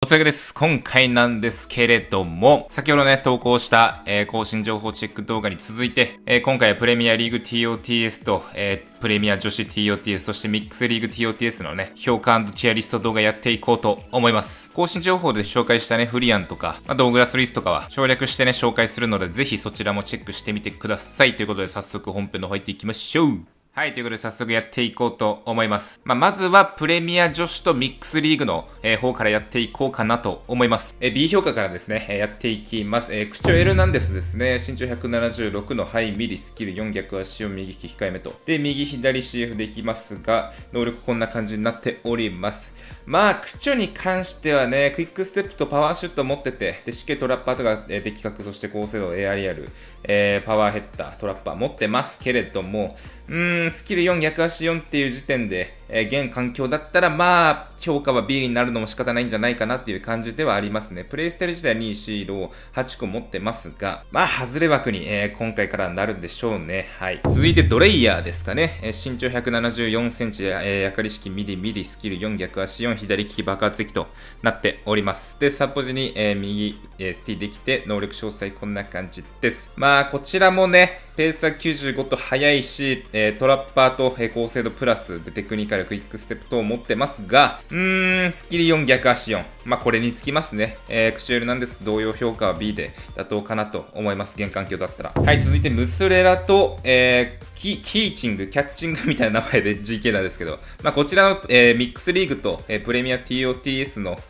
疲れです。今回なんですけれども、先ほどね、投稿した、更新情報チェック動画に続いて、今回はプレミアリーグ TOTS と、プレミア女子 TOTS、そしてミックスリーグ TOTS のね、評価&ティアリスト動画やっていこうと思います。更新情報で紹介したね、フリアンとか、ドーグラスリスとかは省略してね、紹介するので、ぜひそちらもチェックしてみてください。ということで、早速本編の方入っていきましょう。はい、ということで早速やっていこうと思います。まずはプレミア女子とミックスリーグの、方からやっていこうかなと思います。B 評価からですね、やっていきます。口調エルナンデスですね。身長176のハイミリスキル4逆足を右利き控えめと。で、右左 CF できますが、能力こんな感じになっております。口調に関してはね、クイックステップとパワーシュット持ってて、で、しっかりトラッパーとか、的確、そして高精度、エアリアル、パワーヘッダー、トラッパー持ってますけれども、スキル4逆足4っていう時点で、現環境だったら評価は B になるのも仕方ないんじゃないかなっていう感じではありますね。プレイスタイル自体は2シールを8個持ってますが、外れ枠に、今回からなるんでしょうね。はい。続いてドレイヤーですかね。身長174センチ、やかり式ミリスキル4逆足4左利き爆発的となっております。で、サポジに、右、スティできて、能力詳細こんな感じです。こちらもね、ペースは95と速いし、トラッパーと、高精度プラステクニカルクイックステップ等を持ってますが、スキル4逆足4。これにつきますね。口エルなんです。同様評価は B で妥当かなと思います。現環境だったら。はい、続いてムスレラと、キャッチングみたいな名前で GK なんですけど、こちらの、ミックスリーグと、プレミア TOTS の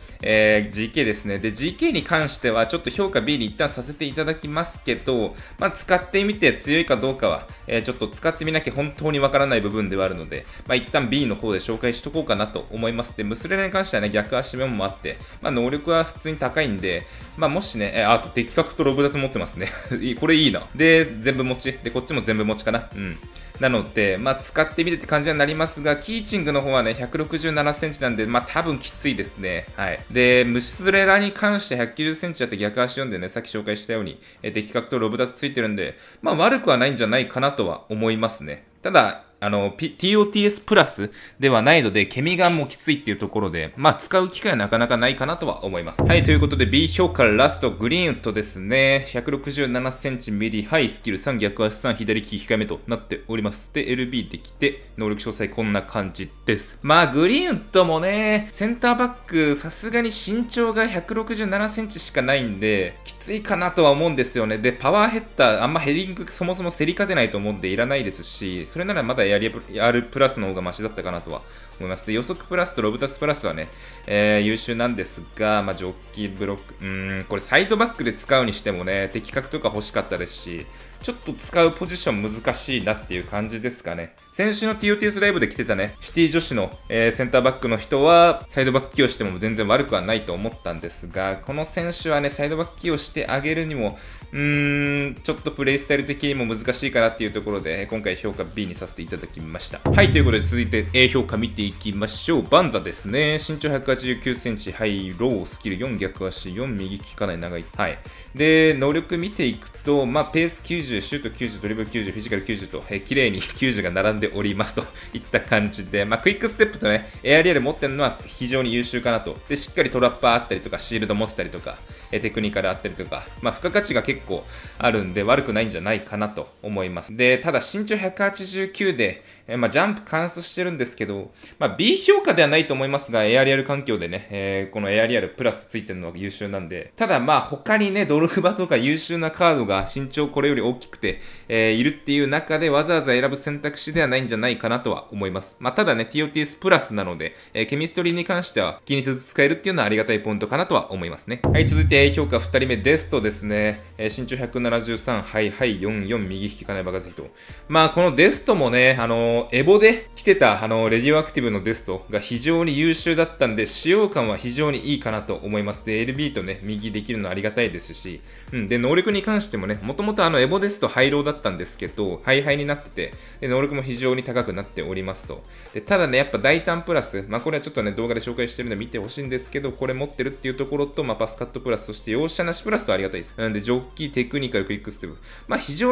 GK ですね。で、GK に関してはちょっと評価 B に一旦させていただきますけど、使ってみて強いかどうかは、ちょっと使ってみなきゃ本当にわからない部分ではあるので、一旦 B の方で紹介しとこうかなと思います。で、ムスレラに関してはね、逆足メモもあって、能力は普通に高いんで、もしね、あと的確とロブダス持ってますね。これいいな。で、全部持ち。で、こっちも全部持ちかな。なので、使ってみてって感じになりますが、キーチングの方はね、167センチなんで、多分きついですね。はい。で、ムスレラに関して190センチあって逆足4でね、さっき紹介したように、的確とロブダスついてるんで、悪くはないんじゃないかなとは思いますね。ただ、TOTS プラスではないので、ケミガンもきついっていうところで、使う機会はなかなかないかなとは思います。はい、ということで B 評価ラスト、グリーンウッドですね。167センチミリ、ハイスキル3逆足3左利き控えめとなっております。で、LB できて、能力詳細こんな感じです。グリーンウッドもね、センターバック、さすがに身長が167センチしかないんで、きついかなとは思うんですよね。で、パワーヘッダー、あんまヘディングそもそも競り勝てないと思うんでいらないですし、それならまだやるプラスの方がマシだったかなとは思います。で、予測プラスとロブタスプラスはね、優秀なんですが、ジョッキーブロック、これサイドバックで使うにしてもね、的確とか欲しかったですし、ちょっと使うポジション難しいなっていう感じですかね。先週の TOTS ライブで来てたね、シティ女子の、センターバックの人は、サイドバック起用しても全然悪くはないと思ったんですが、この選手はね、サイドバック起用してあげるにも、ちょっとプレイスタイル的にも難しいかなっていうところで、今回評価 B にさせていただきました。はい、ということで続いて A 評価見ていきましょう。バンザですね。身長189センチ、ハイロー、スキル4逆足、4右利きかなり長い。はい。で、能力見ていくと、ペース90、シュート90、ドリブル90、フィジカル90と、綺麗に90が並んでおりますといった感じで、クイックステップとね、エアリアル持ってるのは非常に優秀かなと。で、しっかりトラッパーあったりとか、シールド持ってたりとか、テクニカルあったりとか、付加価値が結構あるんで悪くないんじゃないかなと思います。で、ただ身長189で、ジャンプ完走してるんですけど、B 評価ではないと思いますが、エアリアル環境でね、このエアリアルプラスついてるのは優秀なんで、ただ他にね、ドルフバとか優秀なカードが身長これより大きくて、いるっていう中でわざわざ選ぶ選択肢ではないんじゃないかなとは思います。ただね、TOTS プラスなので、ケミストリーに関しては気にせず使えるっていうのはありがたいポイントかなとは思いますね。はい、続いて A 評価2人目デストですね。身長173、ハイ44、右利きかなり爆発的と。このデストもね、エボで来てた、レディオアクティブのデストが非常に優秀だったんで、使用感は非常にいいかなと思います。で、LB とね、右できるのはありがたいですし、で、能力に関してもね、もともとエボですとハイローだったんですけど、ハイハイになってて、で、能力も非常に高くなっておりますと。で、ただね、やっぱ大胆プラス、これはちょっとね、動画で紹介してるんで見てほしいんですけど、これ持ってるっていうところと、パスカットプラス、そして容赦なしプラスはありがたいです。なんで、ジョッキー、テクニカル、クイックステップ。非常に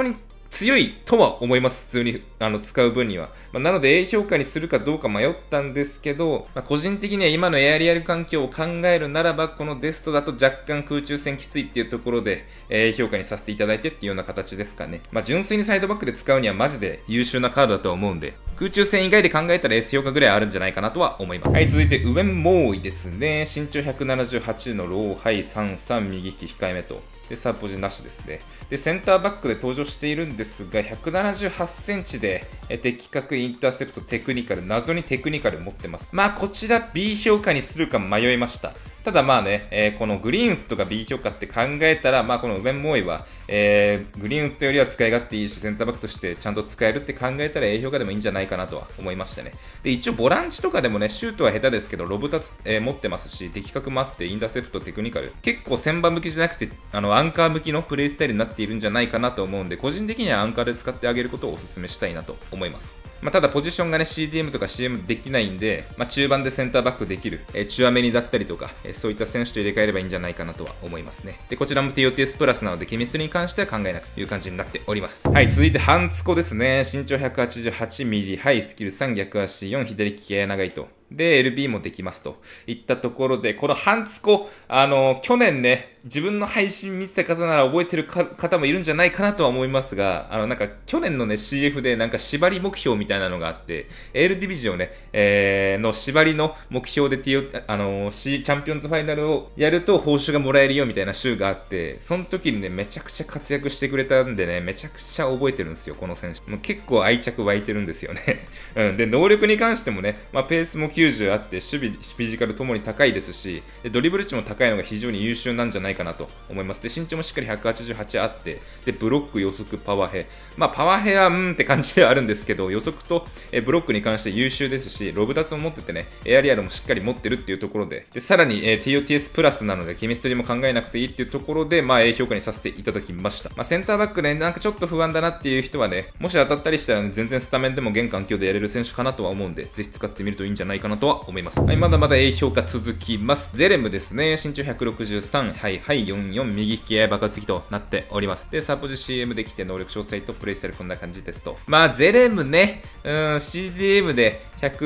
強いとは思います。普通に使う分には。なので A 評価にするかどうか迷ったんですけど、個人的には今のエアリアル環境を考えるならば、このデストだと若干空中戦きついっていうところで、A 評価にさせていただいてっていうような形ですかね。純粋にサイドバックで使うにはマジで優秀なカードだと思うんで、空中戦以外で考えたら S 評価ぐらいあるんじゃないかなとは思います。はい、続いて上モーイですね。身長178のローハイ33右利き控えめと。で、サーポジなしですね。で、センターバックで登場しているんですが、178センチで、的確インターセプトテクニカル、謎にテクニカル持ってます。こちら B 評価にするか迷いました。ただこのグリーンウッドが B 評価って考えたら、このウベンモーイは、グリーンウッドよりは使い勝手いいし、センターバックとしてちゃんと使えるって考えたら A 評価でもいいんじゃないかなとは思いましたね。で、一応ボランチとかでもね、シュートは下手ですけど、ロブタツ、持ってますし、的確もあって、インターセプトテクニカル。結構1000番向きじゃなくて、アンカー向きのプレイスタイルになっているんじゃないかなと思うんで、個人的にはアンカーで使ってあげることをお勧めしたいなと思います。ただポジションがね CDM とか CM できないんで、中盤でセンターバックできる、チュアメニだったりとか、そういった選手と入れ替えればいいんじゃないかなとは思いますね。で、こちらも TOTS プラスなので、ケミストリーに関しては考えなくという感じになっております。はい、続いてハンツコですね。身長188ミリ、はい、スキル3、逆足4、左利きやや長いと。で、LB もできますといったところで、このハンツコ、去年ね、自分の配信見てた方なら覚えてる方もいるんじゃないかなとは思いますが、去年のね、CF で縛り目標みたいなのがあって、AL ディビジョンね、の縛りの目標でチャンピオンズファイナルをやると報酬がもらえるよみたいな週があって、その時にね、めちゃくちゃ活躍してくれたんでね、めちゃくちゃ覚えてるんですよ、この選手。もう結構愛着湧いてるんですよね。で、能力に関してもね、ペースも90あって、守備、フィジカルともに高いですし、ドリブル値も高いのが非常に優秀なんじゃないかなと思います。で、身長もしっかり188あって、で、ブロック、予測、パワーヘ。パワーヘはって感じではあるんですけど、予測とブロックに関して優秀ですし、ロブタツも持っててね、エアリアルもしっかり持ってるっていうところで、さらに、TOTS プラスなので、ケミストリーも考えなくていいっていうところで、A 評価にさせていただきました。センターバックね、ちょっと不安だなっていう人はね、もし当たったりしたらね、全然スタメンでも現環境でやれる選手かなとは思うんで、ぜひ使ってみるといいんじゃないかなとは思います。はい、まだまだ A 評価続きます。ゼレムですね。身長163、はい、44、右引きや爆発機となっております。で、サポジ CM できて能力詳細とプレイスタイルこんな感じですと。ゼレムね、CDM で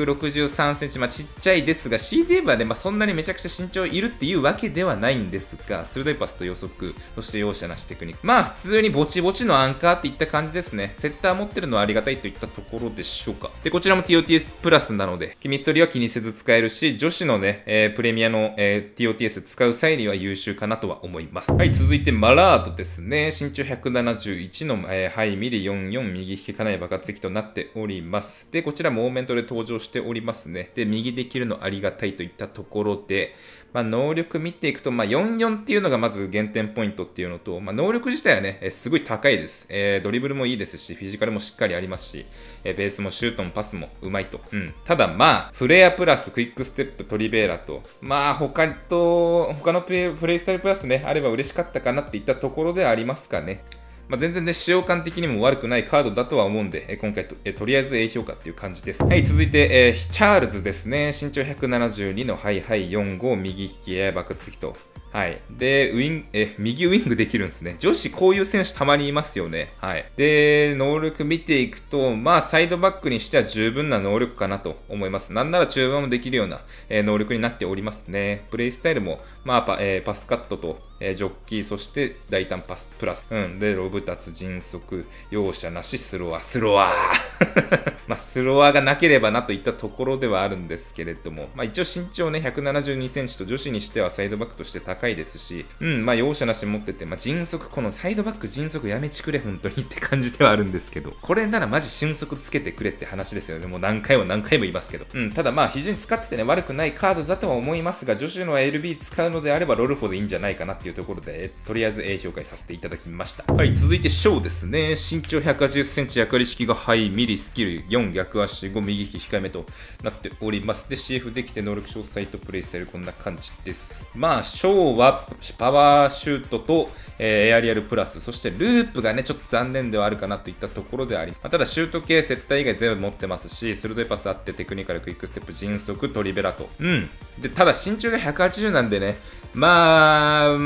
163センチ、ちっちゃいですが、CDM はね、そんなにめちゃくちゃ身長いるっていうわけではないんですが、鋭いパスと予測、そして容赦なしテクニック。普通にぼちぼちのアンカーっていった感じですね。セッター持ってるのはありがたいといったところでしょうか。で、こちらも TOTS プラスなので、ケミストリーは気にせず使えるし、女子のね、プレミアの、TOTS 使う際には優秀かなとは思います。はい、続いてマラートですね。身長171の、はい、ミリ44、右引きかなり爆発的となっております。で、こちらモーメントで登場しておりますね。で、右できるのありがたいといったところで、能力見ていくと、44っていうのがまず減点ポイントっていうのと、能力自体はね、すごい高いです。ドリブルもいいですし、フィジカルもしっかりありますし、ベースもシュートもパスもうまいと。ただフレアプラスクイックステップトリベーラと、他のプレイスタイルプラスね、あれば嬉しかったかなっていったところではありますかね。全然ね、使用感的にも悪くないカードだとは思うんで、今回とりあえず A 評価っていう感じです。はい、続いて、チャールズですね。身長172のハイハイ45、右引きや爆発機と。はい。で、右ウイングできるんですね。女子こういう選手たまにいますよね。はい。で、能力見ていくと、サイドバックにしては十分な能力かなと思います。なんなら中盤もできるような、能力になっておりますね。プレイスタイルも、パスカットと、ジョッキー、そして大胆パスプラス。で、ロブタツ、迅速、容赦なし、スロワー。スロワーがなければなといったところではあるんですけれども、一応身長ね、172センチと女子にしてはサイドバックとして高いですし、容赦なし持ってて、迅速、このサイドバック迅速やめちくれ、本当にって感じではあるんですけど、これならマジ迅速つけてくれって話ですよね。もう何回も言いますけど。ただ非常に使っててね、悪くないカードだとは思いますが、女子の LB 使うのであればロルフォでいいんじゃないかなっていうところで、とりあえず A 評価させていただきました。はい、続いてショーですね。身長180センチ、役割式がハイ、ミリ、スキル4、逆足5、右利き控えめとなっております。で、CF できて能力詳細とプレイスタイルこんな感じです。ショーはパワーシュートと、エアリアルプラス、そしてループがね、ちょっと残念ではあるかなといったところであり、ただシュート系、接待以外全部持ってますし、鋭いパスあって、テクニカル、クイックステップ、迅速、トリベラと。で、ただ身長が180なんでね、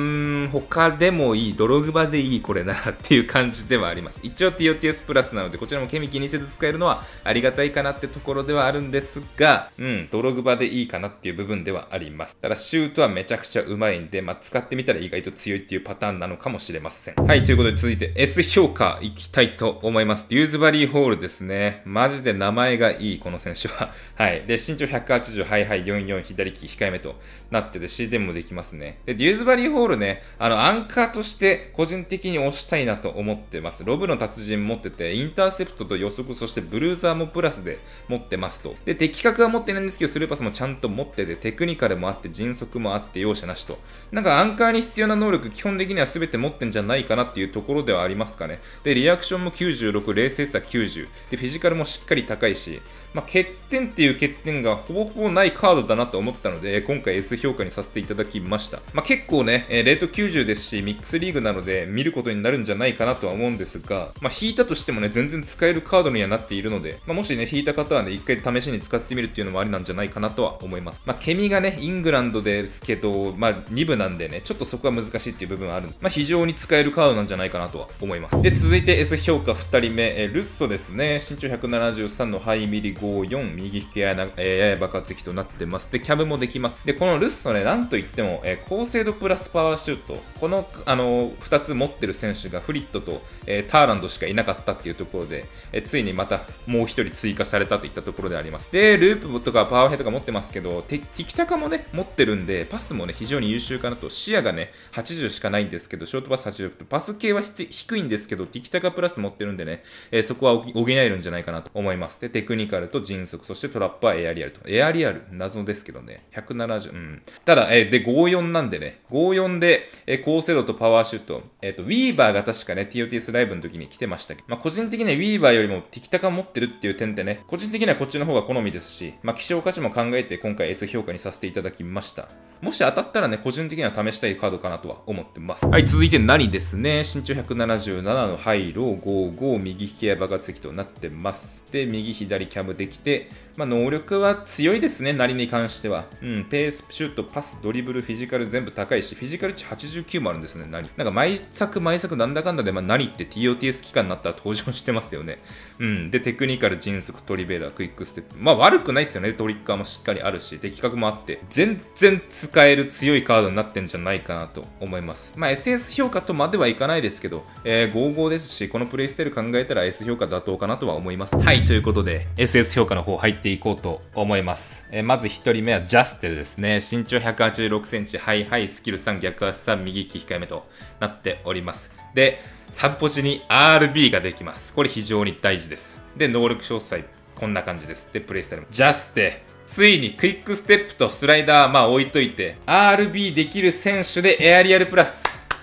他でもいい、ドログバでいい、これならっていう感じではあります。一応 TOTS プラスなので、こちらもケミ気にせず使えるのはありがたいかなってところではあるんですが、ドログバでいいかなっていう部分ではあります。ただ、シュートはめちゃくちゃうまいんで、使ってみたら意外と強いっていうパターンなのかもしれません。はい、ということで続いて S 評価いきたいと思います。デューズバリーホールですね。マジで名前がいい、この選手は。はい。で、身長180、ハイハイ44、左利き控えめとなってて、CDM もできますね。で、デューズバリーホールね、アンカーとして個人的に推したいなと思ってます。ロブの達人持ってて、インターセプトと予測、そしてブルーザーもプラスで持ってますと。で、的確は持ってないんですけど、スルーパスもちゃんと持ってて、テクニカルもあって、迅速もあって、容赦なしと。なんかアンカーに必要な能力、基本的には全て持ってんじゃないかなっていうところではありますかね。で、リアクションも96、冷静さ90。で、フィジカルもしっかり高いし、欠点っていう欠点がほぼほぼないカードだなと思ったので、今回 S 評価にさせていただきました。結構ね、レート90ですし、ミックスリーグなので見ることになるんじゃないかなとは思うんですが、引いたとしてもね、全然使えるカードにはなっているので、もしね、引いた方はね、一回試しに使ってみるっていうのもありなんじゃないかなとは思います。ケミがね、イングランドですけど、2部なんでね、ちょっとそこは難しいっていう部分はあるんで、非常に使えるカードなんじゃないかなとは思います。で、続いて S 評価2人目、ルッソですね。身長173のハイミリ54、右引きやや爆発的となってます。で、キャブもできます。で、このルッソね、なんといっても、高精度プラスパワーシュート。この、2つ持ってる選手がフリットと、ターランドしかいなかったっていうところで、ついにまたもう1人追加されたといったところであります。で、ループとかパワーヘッドとか持ってますけど、テキタカもね、持ってるんで、パスもね、非常に優秀かなと。視野がね、80しかないんですけど、ショートパス80、パス系は低いんですけど、テキタカプラス持ってるんでね、そこは補えるんじゃないかなと思います。で、テクニカルと迅速、そしてトラップはエアリアルと。エアリアル、謎ですけどね、170、ただ、で、54なんでね、54で、高精度とパワーシュート、ウィーバーが確かね、TOTS ライブの時に来てましたけど、個人的にはウィーバーよりもテキタカ持ってるっていう点でね、個人的にはこっちの方が好みですし、希少価値も考えて今回 S 評価にさせていただきました。もし当たったらね、個人的には試したいカードかなとは思ってます。はい、続いて何ですね。身長177のハイロー55、右引きや爆発的となってます。で、右左キャブできて、能力は強いですね、なりに関しては。ペース、シュート、パス、ドリブル、フィジカル全部高いし、フィジカル値89もあるんですね、なんか毎作なんだかんだで、何って TOTS 期間になったら登場してますよね。で、テクニカル、迅速、トリベーラー、クイックステップ。悪くないですよね、トリッカーもしっかりあるし、的確もあって、全然使える強いカードになってんじゃないかなと思います。SS 評価とまではいかないですけど、55ですし、このプレイスタイル考えたら S 評価妥当かなとは思います。はい、ということで、SS 評価の方入っていこうと思います。まず1人目はジャステルですね。身長186センチ、ハイハイ、スキル3、逆足3、右利き控えめとなっております。で、サブポジに RB ができます。これ非常に大事です。で、能力詳細、こんな感じです。で、プレイスタイルも。ジャステ、ついにクイックステップとスライダー、置いといて、RB できる選手でエアリアルプラス。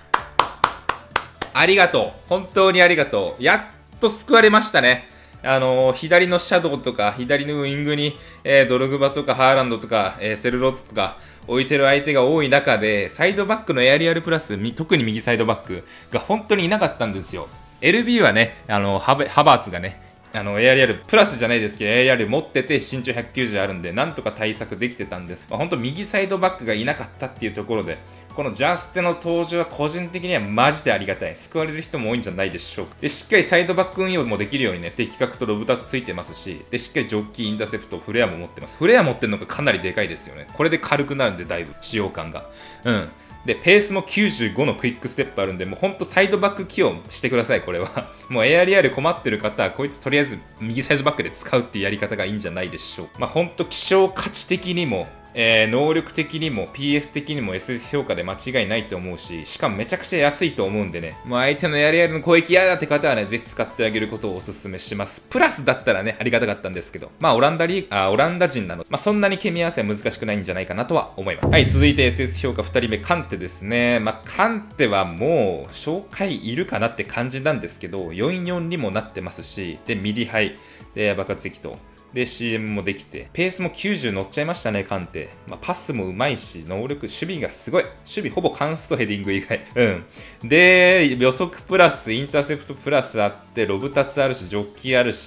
ありがとう。本当にありがとう。やっと救われましたね。左のシャドウとか、左のウィングに、ドログバとかハーランドとか、セルロットとか置いてる相手が多い中で、サイドバックのエアリアルプラス、特に右サイドバックが本当にいなかったんですよ。LB はね、ハバーツがね、エアリアルプラスじゃないですけど、エアリアル持ってて身長190あるんで、なんとか対策できてたんです。本当右サイドバックがいなかったっていうところで、このジャステの登場は個人的にはマジでありがたい。救われる人も多いんじゃないでしょうか。で、しっかりサイドバック運用もできるようにね、的確とロブタスついてますし、で、しっかりジョッキー、インターセプト、フレアも持ってます。フレア持ってるのがかなりでかいですよね。これで軽くなるんで、だいぶ、使用感が。で、ペースも95のクイックステップあるんで、もうほんとサイドバック起用してください、これは。もうエアリアル困ってる方は、こいつとりあえず右サイドバックで使うっていうやり方がいいんじゃないでしょう。ほんと希少価値的にも、能力的にも PS 的にも SS 評価で間違いないと思うし、しかもめちゃくちゃ安いと思うんでね、もう相手のエアリアルの攻撃嫌だって方はね、ぜひ使ってあげることをお勧めします。プラスだったらね、ありがたかったんですけど、オランダ人なので、そんなに組み合わせは難しくないんじゃないかなとは思います。はい、続いて SS 評価2人目、カンテですね。カンテはもう、紹介いるかなって感じなんですけど、44にもなってますし、で、ミリハイ、で、爆発的と。で、CM もできて、ペースも90乗っちゃいましたね、カンテ。パスもうまいし、能力、守備がすごい。守備ほぼカンストヘディング以外。で、予測プラス、インターセプトプラスあって、ロブタツあるし、ジョッキーあるし、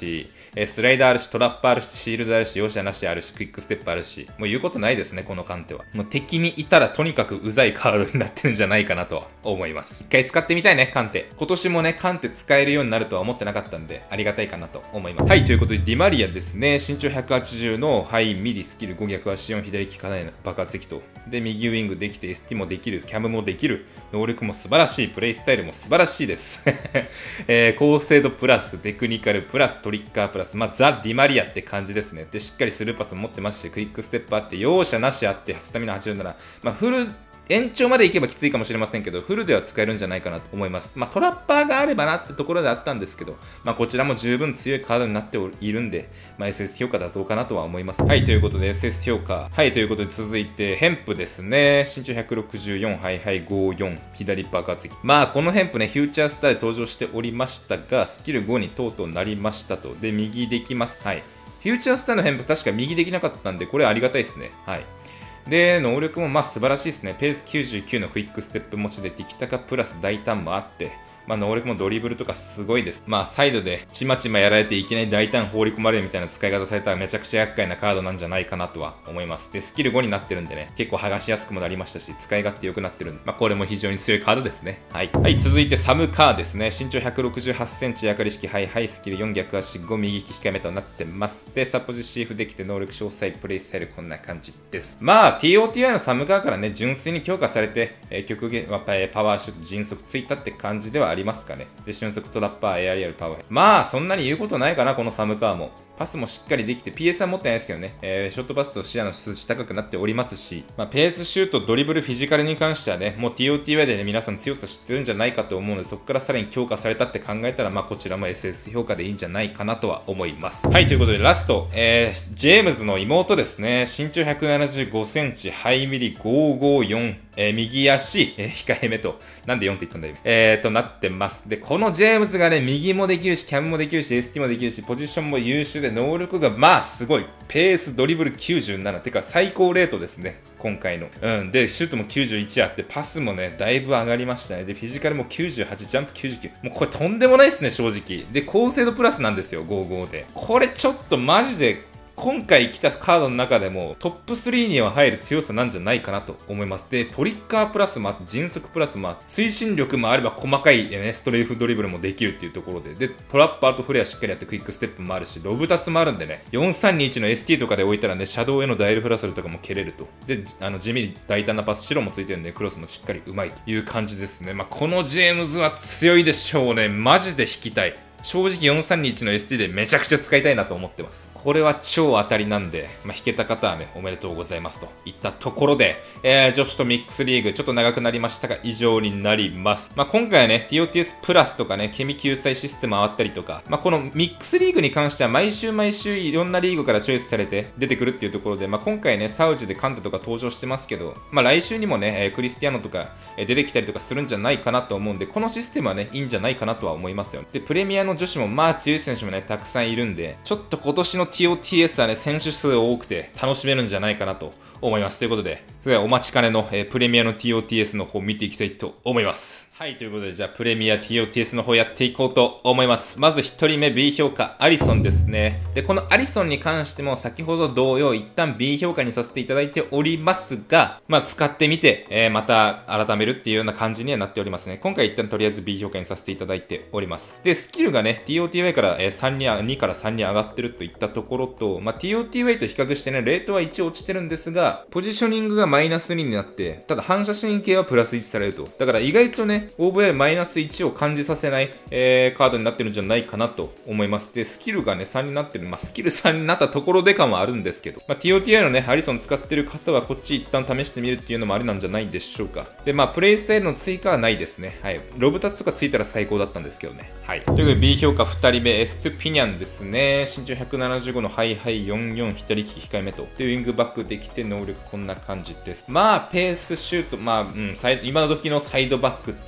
スライダーあるし、トラップあるし、シールドあるし、容赦なしあるし、クイックステップあるし、もう言うことないですね、このカンテは。もう敵にいたらとにかくうざいカードになってるんじゃないかなとは思います。一回使ってみたいね、カンテ。今年もね、カンテ使えるようになるとは思ってなかったんで、ありがたいかなと思います。はい、ということで、ディマリアですね。身長180のハイミリスキル5逆足4左利かない爆発撃と。で、右ウィングできて、ST もできる、キャムもできる、能力も素晴らしい、プレイスタイルも素晴らしいです。高精度プラス、テクニカルプラス、トリッカープラス、ザ・ディマリアって感じですね。で、しっかりスルーパスも持ってますし、クイックステップあって、容赦なしあって、スタミナ87。フル、延長までいけばきついかもしれませんけど、フルでは使えるんじゃないかなと思います。トラッパーがあればなってところであったんですけど、こちらも十分強いカードになっているんで、SS 評価妥当かなとは思います。はい、ということで SS 評価。はい、ということで続いて、ヘンプですね。身長164、ハイハイ54、左爆発撃。このヘンプね、フューチャースターで登場しておりましたが、スキル5にとうとうなりましたと。で、右できます。はい。フューチャースターのヘンプ確か右できなかったんで、これありがたいですね。はい。で、能力も素晴らしいですね。ペース99のクイックステップ持ちで、ティキタカプラス大胆もあって、能力もドリブルとかすごいです。サイドでちまちまやられていきなり大胆放り込まれるみたいな使い方されたらめちゃくちゃ厄介なカードなんじゃないかなとは思います。で、スキル5になってるんでね、結構剥がしやすくもなりましたし、使い勝手良くなってるんで、これも非常に強いカードですね。はい。はい、続いてサムカーですね。身長168センチ、役割式、ハイハイスキル4逆足5右利き控えめとなってます。で、サポジシーフできて能力詳細、プレイスタイルこんな感じです。TOTI のサムカーからね、純粋に強化されて、極限、パワーシュート、迅速ついたって感じではありますかね。で、瞬速トラッパー、エアリアル、パワー。そんなに言うことないかな、このサムカーも。パスもしっかりできて、PS は持ってないですけどね、ショットパスと視野の数値高くなっておりますし、ペースシュート、ドリブル、フィジカルに関してはね、もう TOTY でね、皆さん強さ知ってるんじゃないかと思うので、そこからさらに強化されたって考えたら、こちらも SS 評価でいいんじゃないかなとは思います。はい、ということで、ラスト、ジェームズの妹ですね、身長175センチ、ハイミリ554、右足、控えめと、なんで4って言ったんだよ。となってます。で、このジェームズがね、右もできるし、キャムもできるし、ST もできるし、ポジションも優秀で、能力がすごい。ペース、ドリブル97。てか、最高レートですね。今回の。で、シュートも91あって、パスもね、だいぶ上がりましたね。で、フィジカルも98、ジャンプ99。もうこれとんでもないですね、正直。で、高精度プラスなんですよ、55で。これちょっとマジで、今回来たカードの中でもトップ3には入る強さなんじゃないかなと思います。で、トリッカープラスもあって、迅速プラスもあって、推進力もあれば細かい、ストレートドリブルもできるっていうところで、で、トラッパーとフレアしっかりやってクイックステップもあるし、ロブタスもあるんでね、4321の ST とかで置いたらね、シャドウへのダイルフラスルとかも蹴れると。で、地味に大胆なパス、白もついてるんで、クロスもしっかりうまいという感じですね。このジェームズは強いでしょうね。マジで引きたい。正直4321の ST でめちゃくちゃ使いたいなと思ってます。これは超当たりなんで、引けた方はね、おめでとうございますといったところで、女子とミックスリーグ、ちょっと長くなりましたが、以上になります。今回はね、TOTS プラスとかね、ケミ救済システム回ったりとか、このミックスリーグに関しては毎週毎週いろんなリーグからチョイスされて出てくるっていうところで、今回ね、サウジでカンテとか登場してますけど、来週にもね、クリスティアノとか出てきたりとかするんじゃないかなと思うんで、このシステムはね、いいんじゃないかなとは思いますよ。で、プレミアの女子も強い選手もね、たくさんいるんで、ちょっと今年の TOTS はね、選手数多くて楽しめるんじゃないかなと思います。ということで、それではお待ちかねの、プレミアの TOTS の方見ていきたいと思います。はい、ということで、じゃあ、プレミア TOTS の方やっていこうと思います。まず1人目 B 評価、アリソンですね。で、このアリソンに関しても、先ほど同様、一旦 B 評価にさせていただいておりますが、使ってみて、また改めるっていうような感じにはなっておりますね。今回一旦とりあえず B 評価にさせていただいております。で、スキルがね、TOTY から2から3に上がってるといったところと、TOTY と比較してね、レートは1落ちてるんですが、ポジショニングがマイナス2になって、ただ反射神経はプラス1されると。だから意外とね、OVI マイナス1を感じさせない、カードになってるんじゃないかなと思います。で、スキルがね、3になってる。スキル3になったところで感はあるんですけど、TOTI のね、アリソン使ってる方はこっち一旦試してみるっていうのもありなんじゃないでしょうか。で、プレイスタイルの追加はないですね。はい。ロブタツとかついたら最高だったんですけどね。はい。ということで B 評価2人目、エストゥピニャンですね。身長175のハイハイ44、左利き控えめと。で、ウィングバックできて能力こんな感じです。ペースシュート、今の時のサイドバックってい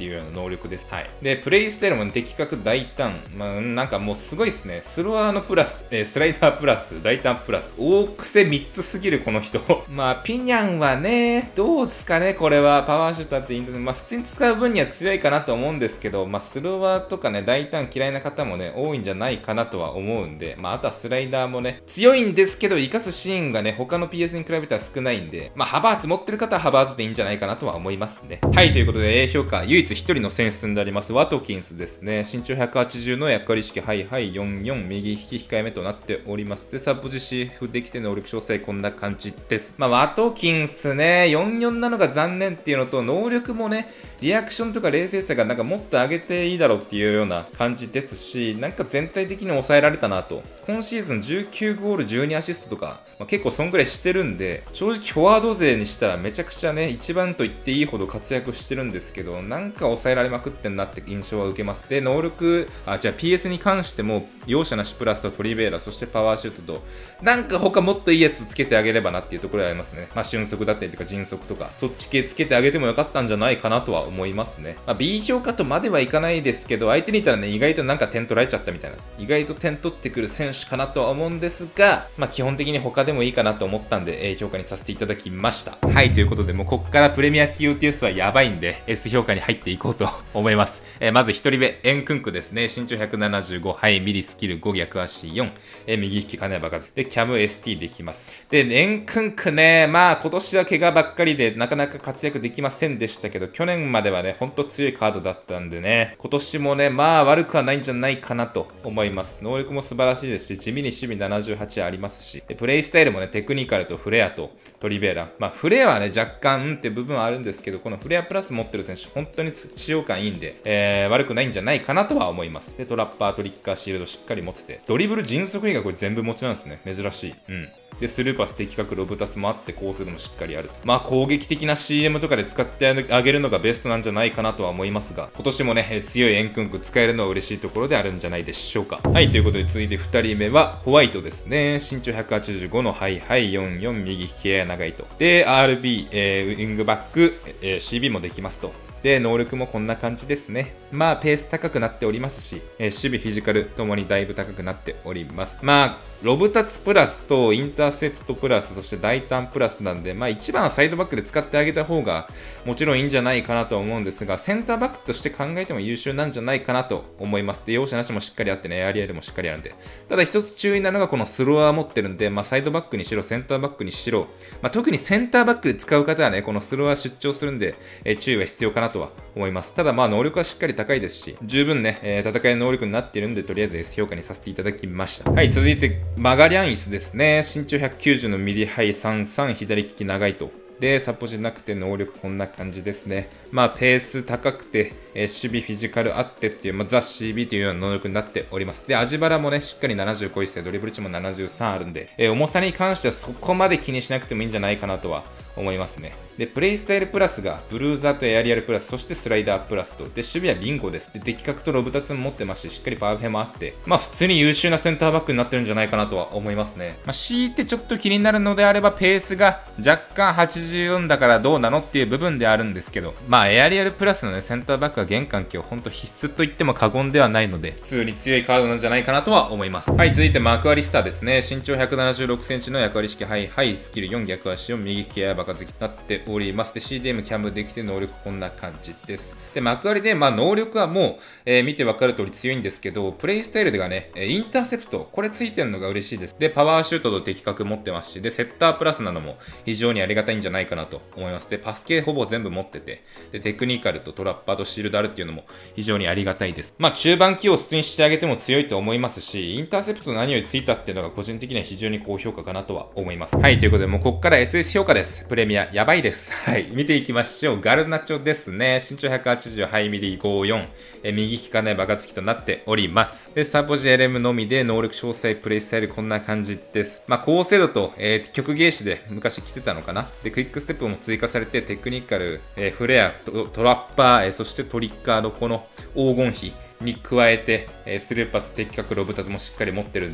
いうような能力です。はい。で、プレイスタイルも、ね、的確大胆。まあ、なんかもうすごいですね。スロワーのプラス、スライダープラス、大胆プラス。大癖3つすぎる、この人。まあ、ピニャンはね、どうですかね、これは。パワーシューターっていいんです。まあ、普通に使う分には強いかなと思うんですけど、まあ、スロワーとかね、大胆嫌いな方もね、多いんじゃないかなとは思うんで、まあ、あとはスライダーもね、強いんですけど、活かすシーンがね、他の PS に比べたら少ないんで、まあ、ハバーツ持ってる方はハバーツでいいんじゃないかなとは思いますね。はい、ということで、評価、唯一一人の選出になります、ワトキンスですね。身長180の役割式、はいはい、44、右引き控えめとなっております。で、サポジ CF できて能力詳細こんな感じです。まあ、ワトキンスね、44なのが残念っていうのと、能力もね、リアクションとか冷静さがなんかもっと上げていいだろうっていうような感じですし、なんか全体的に抑えられたなと。今シーズン19ゴール12アシストとか、まあ、結構そんぐらいしてるんで、正直フォワード勢にしたらめちゃくちゃね、一番と言っていいほど活躍してるんですけど、なんか抑えられまくってんなって印象は受けます。で、能力、じゃあ PS に関しても、容赦なしプラスとトリベーラ、そしてパワーシュートと、なんか他もっといいやつつけてあげればなっていうところがありますね。まあ、俊足だったりとか迅速とか、そっち系つけてあげてもよかったんじゃないかなとは思いますね。まあ、B 評価とまではいかないですけど、相手にいたらね、意外となんか点取られちゃったみたいな。意外と点取ってくる選手かなとは思うんですが、まあ、基本的に他でもいいかなと思ったんで、評価にさせていただきました。はい、ということで、もうこっからプレミア TOTS はやばいんで、S 評価に入っていこうと思います。まず1人目、エンクンクですね。身長175、はい、ミリスキル5、逆足4、右引き金バカズ。で、キャム ST できます。で、エンクンクね、まあ今年は怪我ばっかりでなかなか活躍できませんでしたけど、去年まではね、ほんと強いカードだったんでね、今年もね、まあ悪くはないんじゃないかなと思います。能力も素晴らしいですし、地味に守備78ありますし、プレイスタイルもね、テクニカルとフレアとトリベーラ。まあフレアはね、若干って部分はあるんですけど、このフレアプラス持ってる選手、本当に使用感いいんで、悪くないんじゃないかなとは思います。で、トラッパー、トリッカー、シールドしっかり持ってて、ドリブル迅速以外これ全部持ちなんですね。珍しい。うん。で、スルーパス、的確、ロブタスもあって、コースでもしっかりある。まあ、攻撃的な CM とかで使ってあげるのがベストなんじゃないかなとは思いますが、今年もね、強いエンクンク使えるのは嬉しいところであるんじゃないでしょうか。はい、ということで、続いて2人目は、ホワイトですね。身長185のハイハイ44、右利きや長いと。で、RB、ウィングバック、CB もできますと。で、能力もこんな感じですね。まあ、ペース高くなっておりますし、守備、フィジカルともにだいぶ高くなっております。まあ、ロブタツプラスとインターセプトプラス、そして大胆プラスなんで、まあ一番はサイドバックで使ってあげた方がもちろんいいんじゃないかなと思うんですが、センターバックとして考えても優秀なんじゃないかなと思います。で、容赦なしもしっかりあってね、エアリアルもしっかりあるんで。ただ一つ注意なのがこのスロワー持ってるんで、まあサイドバックにしろ、センターバックにしろ、まあ特にセンターバックで使う方はね、このスロワー出張するんで、注意は必要かなとは思います。ただまあ能力はしっかり高いですし、十分ね、戦いの能力になっているんで、とりあえず S 評価にさせていただきました。はい、続いて、マガリャンイスですね。身長190のミリハイ33、左利き長いと。で、サポじゃなくて能力こんな感じですね。まあ、ペース高くて、守備フィジカルあってっていう、まあ、ザ・ CB というような能力になっております。で、味バラもね、しっかり70超えて、ドリブル値も73あるんで、重さに関してはそこまで気にしなくてもいいんじゃないかなとは思いますね。で、プレイスタイルプラスが、ブルーザーとエアリアルプラス、そしてスライダープラスと、で、守備はビンゴです。で、的確とロブタツも持ってますし、しっかりパワーフェもあって、まあ、普通に優秀なセンターバックになってるんじゃないかなとは思いますね。まあ、強いてちょっと気になるのであれば、ペースが若干84だからどうなのっていう部分であるんですけど、まあ、エアリアルプラスのね、センターバックは現環境、ほんと必須と言っても過言ではないので、普通に強いカードなんじゃないかなとは思います。はい、続いてマークアリスターですね。身長176センチの役割式、はい、スキル4、逆足4、右利きやバカ好きになっております。で、CDM キャムできて能力こんな感じです。で、幕張で、まあ、能力はもう、見てわかる通り強いんですけど、プレイスタイルでがね、インターセプト、これついてるのが嬉しいです。で、パワーシュートと的確持ってますし、で、セッタープラスなのも非常にありがたいんじゃないかなと思います。で、パス系ほぼ全部持ってて、で、テクニカルとトラッパーとシールドあるっていうのも非常にありがたいです。まあ、中盤機を普通にしてあげても強いと思いますし、インターセプト何よりついたっていうのが個人的には非常に高評価かなとは思います。はい、ということで、もうこっから SS 評価です。プレミア、やばいです。はい、見ていきましょう。ガルナチョですね。身長180、ハイミリ54、右利きかね、バカつきとなっております。で、サポジ LM のみで能力詳細、プレイスタイルこんな感じです。まあ、高精度と、極芸師で昔来てたのかな。で、クイックステップも追加されて、テクニカル、フレア、トラッパー、そしてトリッカーのこの黄金比に加えて、スルーパス、的確ロブタズもしっかり持ってるんで、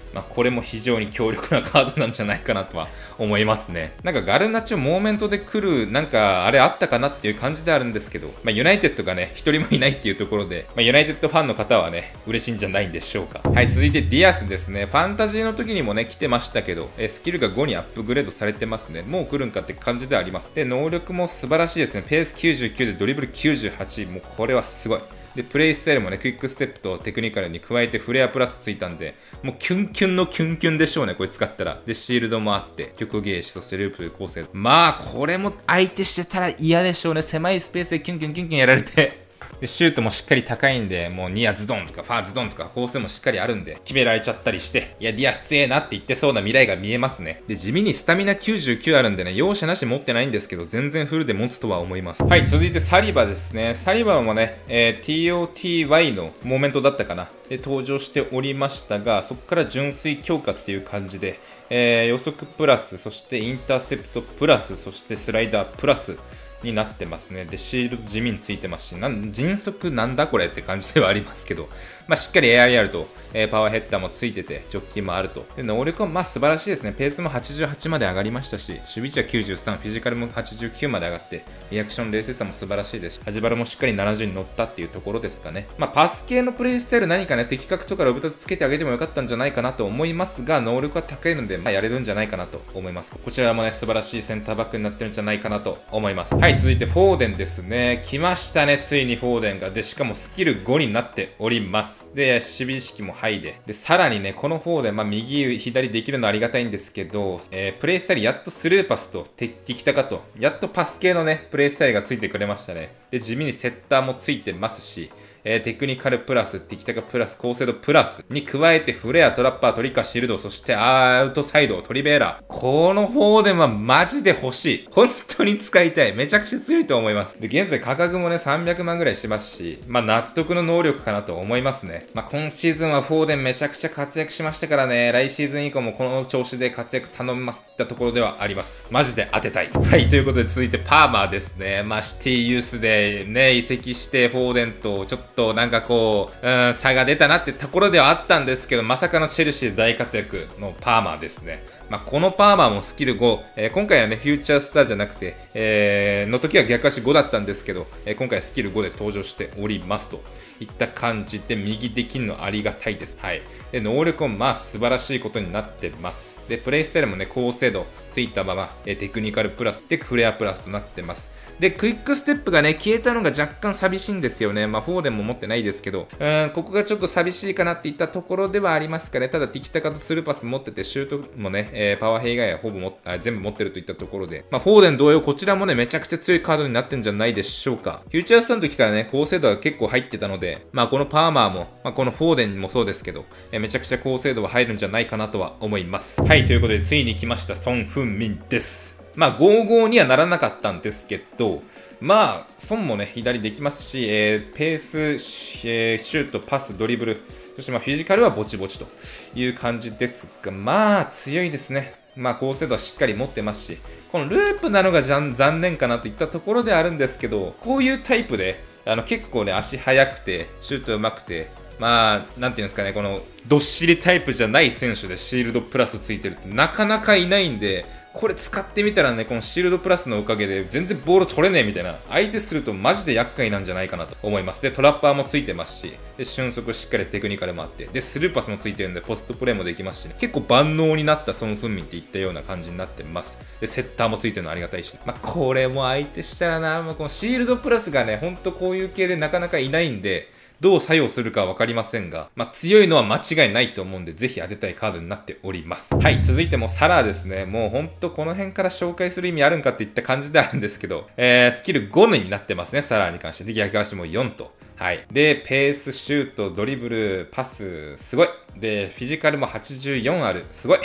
まあ、これも非常に強力なカードなんじゃないかなとは思いますね。なんかガルナチョモーメントで来る、なんかあれあったかなっていう感じであるんですけど、まあ、ユナイテッドがね、一人もいないっていうところで、まあ、ユナイテッドファンの方はね、嬉しいんじゃないんでしょうか。はい、続いてディアスですね。ファンタジーの時にもね、来てましたけど、スキルが5にアップグレードされてますね。もう来るんかって感じであります。で、能力も素晴らしいですね。ペース99でドリブル98。もうこれはすごい。で、プレイスタイルもね、クイックステップとテクニカルに加えてフレアプラスついたんで、もうキュンキュンのキュンキュンでしょうね、これ使ったら。で、シールドもあって、曲芸師、そしてループ構成。まあ、これも相手してたら嫌でしょうね。狭いスペースでキュンキュンキュンキュンやられて。で、シュートもしっかり高いんで、もうニアズドンとかファーズドンとか構成もしっかりあるんで、決められちゃったりして、いや、ディアス強えなって言ってそうな未来が見えますね。で、地味にスタミナ99あるんでね、容赦なし持ってないんですけど、全然フルで持つとは思います。はい、続いてサリバですね。サリバもね、TOTY のモーメントだったかな。で、登場しておりましたが、そこから純粋強化っていう感じで、予測プラス、そしてインターセプトプラス、そしてスライダープラス、になってますね。で、シールド地味についてますし、迅速なんだこれって感じではありますけど、まあ、しっかり ARR と、パワーヘッダーもついてて、ジョッキもあると。で、能力はまあ素晴らしいですね。ペースも88まで上がりましたし、守備値は93、フィジカルも89まで上がって、リアクション冷静さも素晴らしいですし、ハジバルもしっかり70に乗ったっていうところですかね。まあ、パス系のプレイスタイル何かね、的確とかロブタつけてあげてもよかったんじゃないかなと思いますが、能力は高いので、まあ、やれるんじゃないかなと思います。こちらもね、素晴らしいセンターバックになってるんじゃないかなと思います。はい、続いてフォーデンですね。来ましたね、ついにフォーデンが。で、しかもスキル5になっております。で、守備意識もハイで。で、さらにね、このフォーデン、まあ、右、左できるのはありがたいんですけど、プレイスタイルやっとスルーパスとテキタカと、やっとパス系のね、プレイスタイルがついてくれましたね。で、地味にセッターもついてますし、テクニカルプラス、テキタカプラス、高精度プラスに加えてフレア、トラッパー、トリカ、シールド、そしてアウトサイド、トリベーラー。このフォーデンはマジで欲しい。本当に使いたい。めちゃくちゃ強いと思います。で、現在価格もね、300万ぐらいしますし、まあ納得の能力かなと思いますね。まあ今シーズンはフォーデンめちゃくちゃ活躍しましたからね、来シーズン以降もこの調子で活躍頼みますってところではあります。マジで当てたい。はい、ということで続いてパーマーですね。まあシティユースでね、移籍してフォーデンとちょっとなんかこう、差が出たなってところではあったんですけど、まさかのチェルシーで大活躍のパーマーですね。まあ、このパーマーもスキル5、今回はね、フューチャースターじゃなくて、の時は逆足5だったんですけど、今回はスキル5で登場しておりますといった感じで、右できるのありがたいです。はい。で、能力もまあ素晴らしいことになってます。で、プレイスタイルもね、高精度ついたまま、テクニカルプラスでフレアプラスとなってます。で、クイックステップがね、消えたのが若干寂しいんですよね。まあ、フォーデンも持ってないですけど、ここがちょっと寂しいかなっていったところではありますかね。ただ、ティキタカとスルーパス持ってて、シュートもね、パワーヘイ以外はほぼ全部持ってるといったところで、まあ、フォーデン同様、こちらもね、めちゃくちゃ強いカードになってんじゃないでしょうか。フューチャースターの時からね、高精度は結構入ってたので、まあ、このパーマーも、まあ、このフォーデンもそうですけど、めちゃくちゃ高精度は入るんじゃないかなとは思います。はい、ということで、ついに来ました、ソン・フンミンです。まあ、5-5にはならなかったんですけど、まあ、ソンもね、左できますし、ペース、シュート、パス、ドリブル、そしてまあフィジカルはぼちぼちという感じですが、まあ、強いですね。まあ、高精度はしっかり持ってますし、このループなのが残念かなといったところであるんですけど、こういうタイプで、結構ね、足速くて、シュート上手くて、まあ、なんていうんですかね、この、どっしりタイプじゃない選手でシールドプラスついてるってなかなかいないんで、これ使ってみたらね、このシールドプラスのおかげで全然ボール取れねえみたいな、相手するとマジで厄介なんじゃないかなと思います。で、トラッパーもついてますし、で、俊足しっかりテクニカルもあって、で、スルーパスもついてるんで、ポストプレーもできますし、ね、結構万能になったソン・フンミンっていったような感じになってます。で、セッターもついてるのありがたいし、まあ、これも相手したらな、まあ、このシールドプラスがね、ほんとこういう系でなかなかいないんで、どう作用するかは分かりませんが、まあ、強いのは間違いないと思うんで、ぜひ当てたいカードになっております。はい、続いてもサラーですね。もうほんとこの辺から紹介する意味あるんかっていった感じであるんですけど、スキル5になってますね、サラーに関して。で、逆足も4と。はい。で、ペース、シュート、ドリブル、パス、すごい。で、フィジカルも84ある。すごい。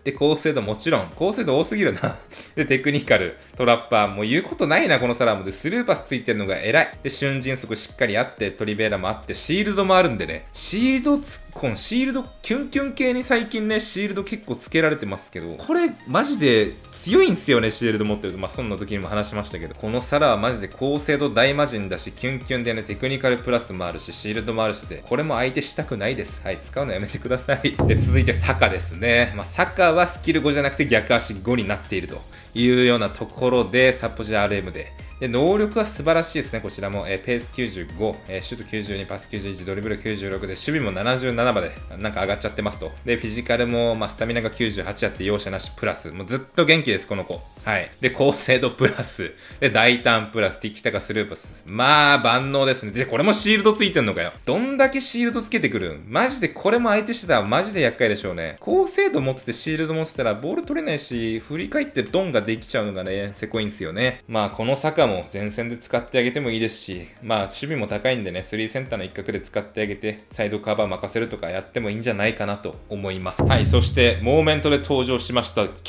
で、高精度もちろん。高精度多すぎるな。で、テクニカル、トラッパー。もう言うことないな、このサラーも。で、スルーパスついてるのが偉い。で、瞬迅速しっかりあって、トリベーラもあって、シールドもあるんでね。シールド、シールド、キュンキュン系に最近ね、シールド結構つけられてますけど、これ、マジで強いんすよね、シールド持ってると。まあ、そんな時にも話しましたけど、このサラはマジで高精度大魔人だし、キュンキュンでね、テクニカルプラスもあるし、シールドもあるしで、これも相手したくないです。はい、使うのやめてください。で、続いてサカですね。まあ、サカはスキル5じゃなくて逆足5になっているというようなところで、サポジ RM で。で、能力は素晴らしいですね、こちらも。ペース95、シュート92、パス91、ドリブル96で、守備も77までなんか上がっちゃってますと。で、フィジカルも、まあ、スタミナが98あって容赦なしプラス。もうずっと元気です、この子。はい。で、高精度プラス。で、大胆プラス、ティキタカスルーパス。まあ、万能ですね。で、これもシールドついてんのかよ。どんだけシールドつけてくるん？マジでこれも相手してたらマジで厄介でしょうね。高精度持っててシールド持ってたらボール取れないし、振り返ってドンができちゃうのがね、せこいんすよね。まあ、このサカも前線で使ってあげてもいいですし、まあ、守備も高いんでね、3センターの一角で使ってあげて、サイドカバー任せるとかやってもいいんじゃないかなと思います。はい、そして、モーメントで登場しました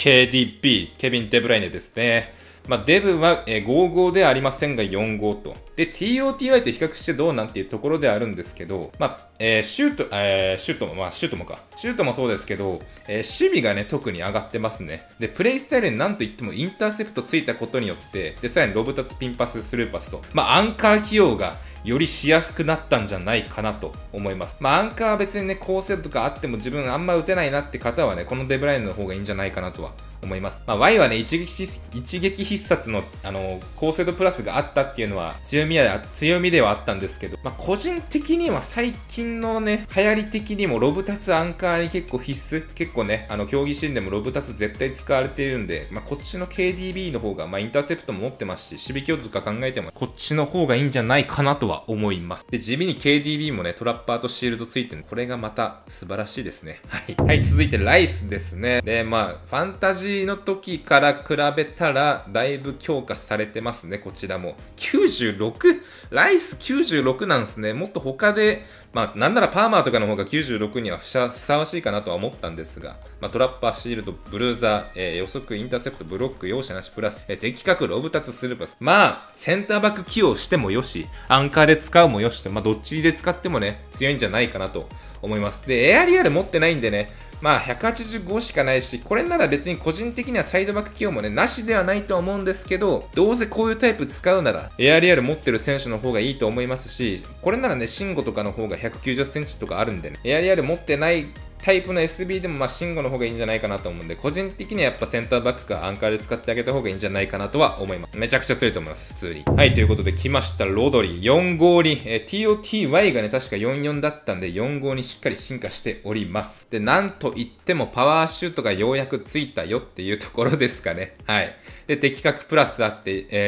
KDB、ケビン・デブライネですね。まあ、デブは55ではありませんが45と。で、TOTY と比較してどうなんていうところではあるんですけど、まあ、シュートもそうですけど、守備がね、特に上がってますね。で、プレイスタイルになんといってもインターセプトついたことによって、で、さらにロブタツ、ピンパス、スルーパスと、まあ、アンカー起用がよりしやすくなったんじゃないかなと思います。まあ、アンカーは別にね、高精度とかあっても自分あんま打てないなって方はね、このデブラインの方がいいんじゃないかなとは思います。まあ、Y はね、一撃必殺の、高精度プラスがあったっていうのは強みではあったんですけど、まあ、個人的には最近のね、流行り的にもロブタツアンカーに結構必須。結構ね、競技シーンでもロブタツ絶対使われているんで、まあ、こっちの KDB の方が、まあ、インターセプトも持ってますし、守備強度とか考えても、こっちの方がいいんじゃないかなとは思います。で、地味に KDB もね、トラッパーとシールドついてる。これがまた素晴らしいですね。はい。はい、続いてライスですね。で、まあ、ファンタジーの時から比べたら、だいぶ強化されてますね、こちらも。96？ ライス96なんですね。もっと他で、まあ、なんならパーマーとかの方が96にはふさわしいかなとは思ったんですが、まあ、トラッパー、シールド、ブルーザー、予測、インターセプト、ブロック、容赦なしプラス、的確、ロブタツ、スルーパス。まあ、センターバック起用してもよし、アンカーで使うもよしと、まあ、どっちで使ってもね、強いんじゃないかなと思います。で、エアリアル持ってないんでね、まあ、185しかないし、これなら別に個人的にはサイドバック起用もね、なしではないとは思うんですけど、どうせこういうタイプ使うなら、エアリアル持ってる選手の方がいいと思いますし、これならね、シンゴとかの方が190センチとかあるんでね、エアリアル持ってないタイプの SB でもまあシンゴの方がいいんじゃないかなと思うんで、個人的にはやっぱセンターバックかアンカーで使ってあげた方がいいんじゃないかなとは思います。めちゃくちゃ強いと思います、普通に。はい、ということで来ました、ロドリ。4-5に、TOTY がね、確か4-4だったんで、4-5にしっかり進化しております。で、なんと言ってもパワーシュートがようやくついたよっていうところですかね。はい。で、的確プラスあって、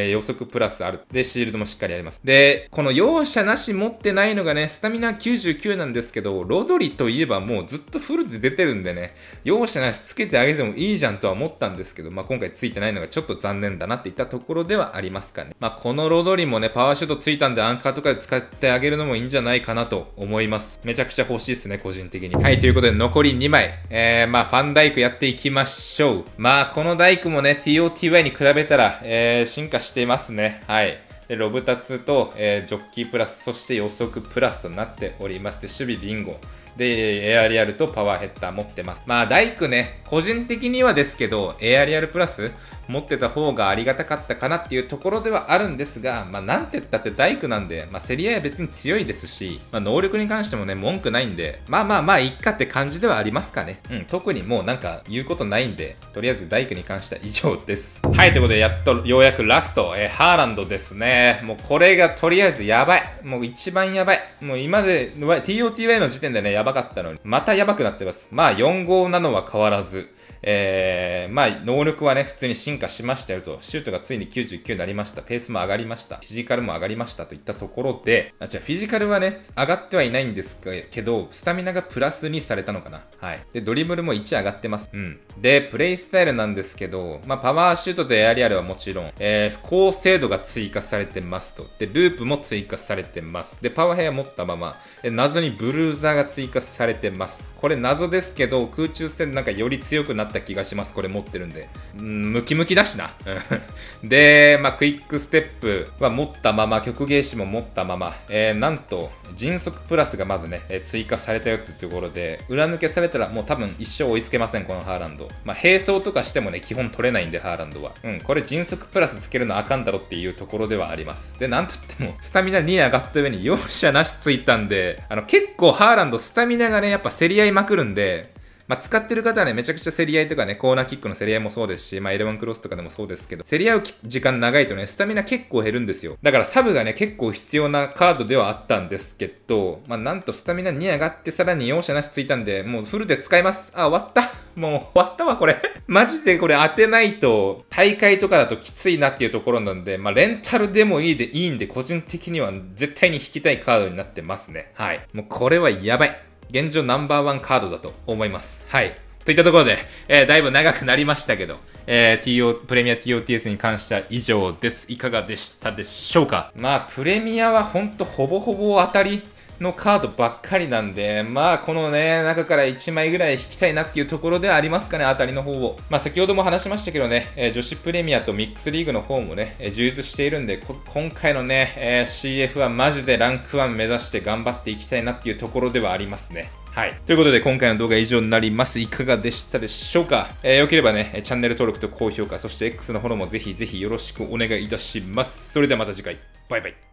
予測プラスある。で、シールドもしっかりあります。で、この容赦なし持ってないのがね、スタミナ99なんですけど、ロドリといえばもうずっとフルで出てるんでね、容赦なしつけてあげてもいいじゃんとは思ったんですけど、まあ、今回ついてないのがちょっと残念だなっていったところではありますかね。まあ、このロドリもね、パワーシュートついたんでアンカーとかで使ってあげるのもいいんじゃないかなと思います。めちゃくちゃ欲しいですね、個人的に。はい、ということで残り2枚。まあ、ファンダイクやっていきましょう。まあ、このダイクもね、TOTY に比べたら、進化していますね。はい。で、ロブタツと、ジョッキープラス、そして予測プラスとなっております。で、守備ビンゴ。で、エアリアルとパワーヘッダー持ってます。まあ、ダイクね、個人的にはですけど、エアリアルプラス持ってた方がありがたかったかなっていうところではあるんですが、まあ、なんて言ったってダイクなんで、まあ、競り合いは別に強いですし、まあ、能力に関してもね、文句ないんで、まあ、いっかって感じではありますかね。うん、特にもうなんか言うことないんで、とりあえずダイクに関しては以上です。はい、ということで、ようやくラスト、ハーランドですね。もうこれがとりあえずやばい。もう一番やばい。もう今で、TOTY の時点でね、やばかったのに、またやばくなってます。まあ、4-5なのは変わらず、まあ、能力はね、普通に進化しましたよと。シュートがついに99になりました。ペースも上がりました。フィジカルも上がりましたといったところで、フィジカルはね、上がってはいないんですけど、スタミナがプラスにされたのかな。はい。で、ドリブルも1上がってます。うん。で、プレイスタイルなんですけど、まあ、パワーシュートとエアリアルはもちろん、高精度が追加されてますと。で、ループも追加されてます。で、パワーヘア持ったまま、謎にブルーザーが追加されてます。これ謎ですけど、空中戦なんかより強くなった気がします。これ持ってるんで。ムキムキだしな。で、クイックステップは持ったまま、曲芸師も持ったまま、なんと、迅速プラスがまずね、追加されたよというところで、裏抜けされたらもう多分一生追いつけません、このハーランド。並走とかしてもね、基本取れないんで、ハーランドは。これ迅速プラスつけるのあかんだろっていうところではあります。で、なんといっても、スタミナ2上がった上に容赦なしついたんで、結構ハーランドスタミナがね、やっぱ競り合いまくるんで、使ってる方はね、めちゃくちゃ競り合いとかね、コーナーキックの競り合いもそうですし、11クロスとかでもそうですけど、競り合う時間長いとね、スタミナ結構減るんですよ。だからサブがね、結構必要なカードではあったんですけど、なんとスタミナ2上がってさらに容赦なしついたんで、もうフルで使います。終わった。もう終わったわ、これ。マジでこれ当てないと、大会とかだときついなっていうところなんで、レンタルでもいいんで、個人的には絶対に引きたいカードになってますね。はい。もうこれはやばい。現状ナンバーワンカードだと思います。はい。といったところで、だいぶ長くなりましたけど、プレミア TOTS に関しては以上です。いかがでしたでしょうか？プレミアはほんとほぼほぼ当たりのカードばっかりなんで、このね、中から1枚ぐらい引きたいなっていうところではありますかね、当たりの方を。先ほども話しましたけどね、女子プレミアとミックスリーグの方もね、充実しているんで、今回のね、CF はマジでランク1目指して頑張っていきたいなっていうところではありますね。はい。ということで、今回の動画は以上になります。いかがでしたでしょうか？よければね、チャンネル登録と高評価、そして X のフォローもぜひぜひよろしくお願いいたします。それではまた次回。バイバイ。